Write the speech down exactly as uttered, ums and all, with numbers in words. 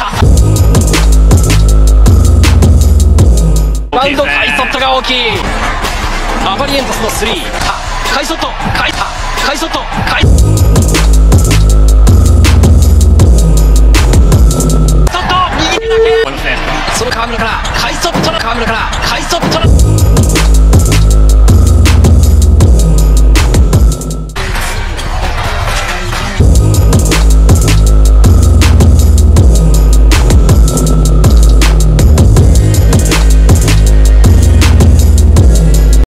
バウンド、カイソットが大きい。アバリエントスのスリー。カイソット、カイカイソット、カイ